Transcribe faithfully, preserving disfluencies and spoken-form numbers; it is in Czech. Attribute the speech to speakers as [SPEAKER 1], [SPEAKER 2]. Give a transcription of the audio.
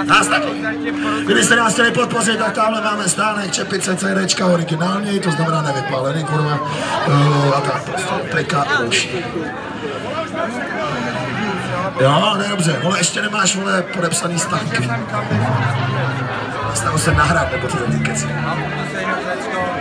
[SPEAKER 1] Nás taky. Kdybyste nás chtěli podpořit, tak tamhle máme stánek čepice CDčka originální, to znamená nevypálený, kurva. Uh, a tak prostě, trika a další. Jo, ne, dobře, vole, ještě nemáš, vole, podepsaný stánky. Stalo se nahrát, nebo ty za ty keci.